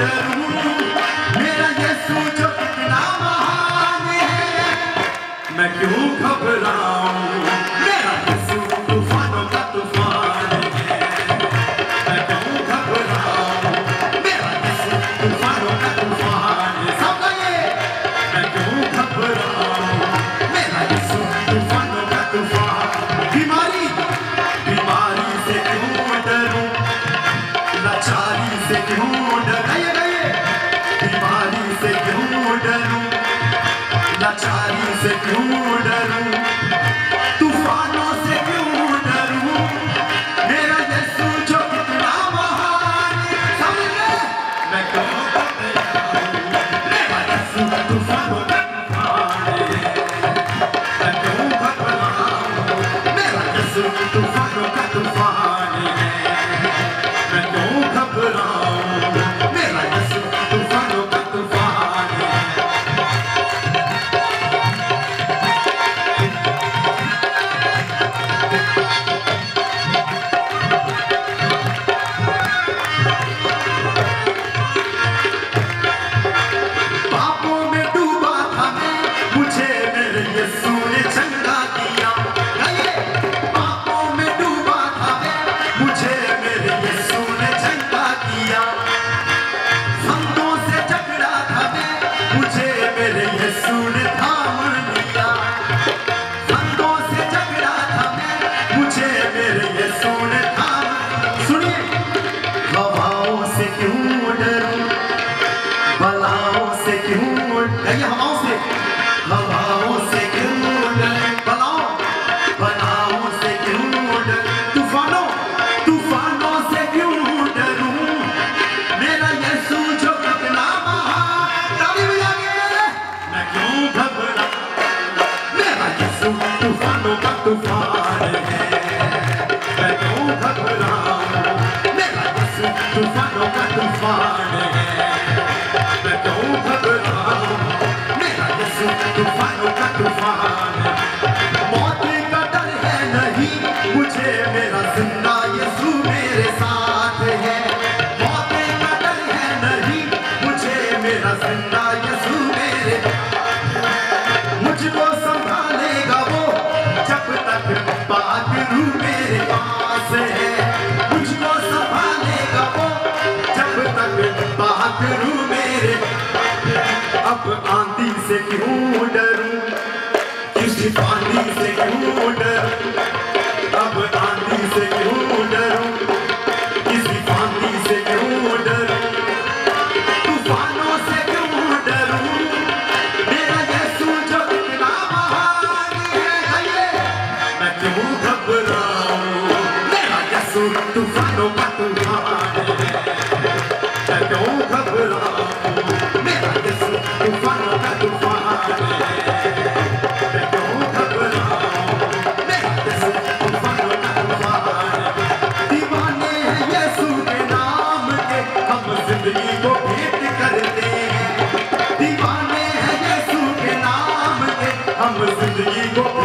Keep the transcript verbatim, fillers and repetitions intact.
डरूं, मेरा यीशु जो कितना महान है, मैं क्यों घबराऊं, मेरा यीशु तूफानों का तूफान है, मैं क्यों घबराऊं, मेरा यीशु तूफानों का तूफान है, सब ये मैं क्यों घबराऊं, मेरा यीशु तूफानों का तूफान। बीमारी बीमारी से क्यों डरूं, लाचारी से क्यों डर गए गए, बीमारी से क्यों डरूं, लाचारी से क्यों डरूं, तूफानों से क्यों डरूं, मेरा यीशु जो कितना महान है, समझे मैं क्यों घबराऊं, मेरा यीशु तूफानों का तूफान है, मैं क्यों घबराऊं, मेरा यीशु तूफानों का तूफान है, मैं क्यों घबराऊं, मेरा यीशु तूफानों का तूफान है। पापों में डूबा था मैं, मुझे मेरे यीशु ने चंगा किया, गाइए। पापों में डूबा था मैं, मुझे मेरे यीशु ने चंगा किया, संतों से झगड़ा था मैं, मुझे मेरे यीशु ने थाम लिया, संतों से झगड़ा था मैं, मुझे मेरे यीशु ने थाम। सुनिए, हवाओं से क्यों डरूं, बलाओं से क्यों, कहिए हवाओं से, हवाओं से क्यों डरूं, बलाओं बलाओं से क्यों डरूं, तूफानों तूफानों से क्यों डरूं, मेरा यीशु जो कितना महान, ताली बजाइए, मैं क्यों घबराऊं, मेरा यीशु तूफानों का तूफान है, मैं क्यों घबराऊं, मेरा यीशु तूफानों का तूफान है, मैं क्यों घबराऊं, मेरा यीशु तूफानों का तूफान है। मौत का डर है नहीं मुझे, मेरा जिंदा यीशु मेरे साथ है, मौत का डर है नहीं मुझे, मेरा जिंदा यीशु मेरे, मुझको संभालेगा वो जब तक पाखरू मेरे पास है, मुझको संभालेगा वो जब तक पाखरू मेरे। अब आंधी से क्यों डरूं, किसी पानी से क्यों डरूं, अब आंधी से क्यों डरूं, किसी पानी से क्यों डरूं, तूफानों से क्यों डरूं, मेरा यीशु जो कितना महान है, गाइए। मैं क्यों घबराऊं, मेरा यीशु तूफानों का तूफान है, मैं क्यों घबराऊं, मेरा यीशु तूफानों का तूफान है, मैं क्यों घबराऊं, मेरा यीशु तूफानों का तूफान है। दीवाने हैं यीशु के नाम के, हम जिंदगी को भेंट करते हैं, दीवाने हैं यीशु के नाम के, हम जिंदगी को